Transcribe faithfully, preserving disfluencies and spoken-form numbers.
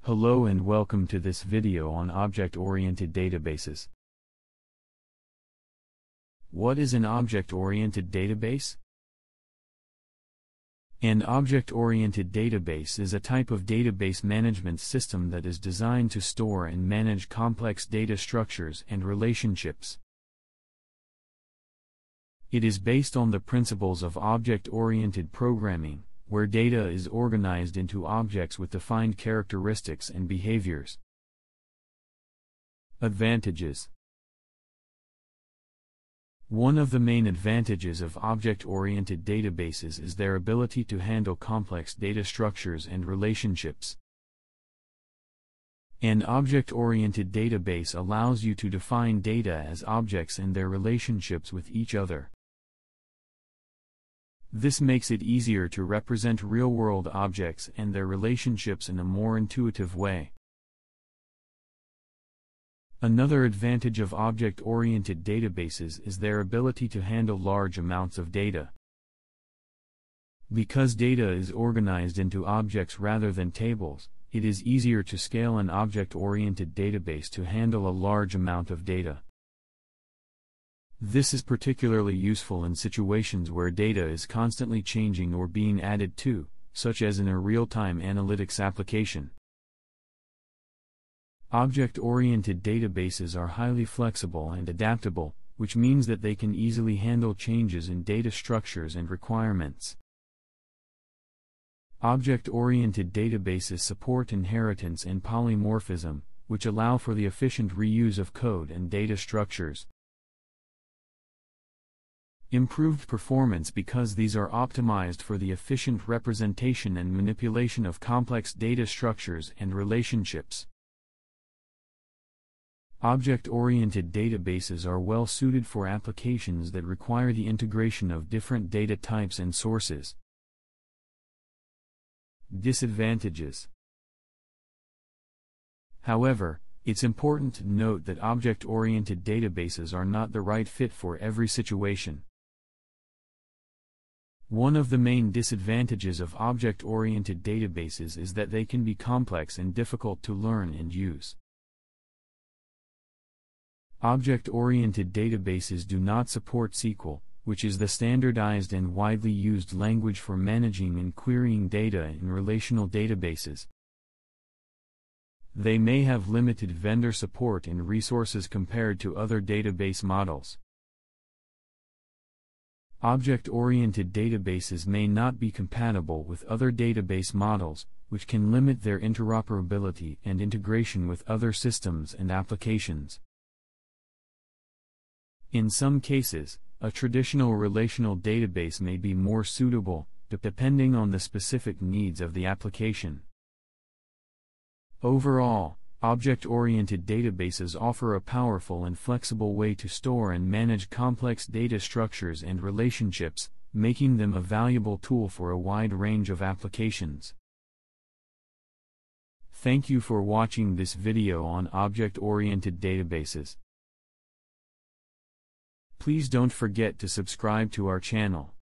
Hello and welcome to this video on object-oriented databases. What is an object-oriented database? An object-oriented database is a type of database management system that is designed to store and manage complex data structures and relationships. It is based on the principles of object-oriented programming, where data is organized into objects with defined characteristics and behaviors. Advantages. One of the main advantages of object-oriented databases is their ability to handle complex data structures and relationships. An object-oriented database allows you to define data as objects and their relationships with each other. This makes it easier to represent real-world objects and their relationships in a more intuitive way. Another advantage of object-oriented databases is their ability to handle large amounts of data. Because data is organized into objects rather than tables, it is easier to scale an object-oriented database to handle a large amount of data. This is particularly useful in situations where data is constantly changing or being added to, such as in a real-time analytics application. Object-oriented databases are highly flexible and adaptable, which means that they can easily handle changes in data structures and requirements. Object-oriented databases support inheritance and polymorphism, which allow for the efficient reuse of code and data structures. Improved performance because these are optimized for the efficient representation and manipulation of complex data structures and relationships. Object-oriented databases are well suited for applications that require the integration of different data types and sources. Disadvantages. However, it's important to note that object-oriented databases are not the right fit for every situation. One of the main disadvantages of object-oriented databases is that they can be complex and difficult to learn and use. Object-oriented databases do not support S Q L, which is the standardized and widely used language for managing and querying data in relational databases. They may have limited vendor support and resources compared to other database models. Object-oriented databases may not be compatible with other database models, which can limit their interoperability and integration with other systems and applications. In some cases, a traditional relational database may be more suitable, depending on the specific needs of the application. Overall, object-oriented databases offer a powerful and flexible way to store and manage complex data structures and relationships, making them a valuable tool for a wide range of applications. Thank you for watching this video on object-oriented databases. Please don't forget to subscribe to our channel.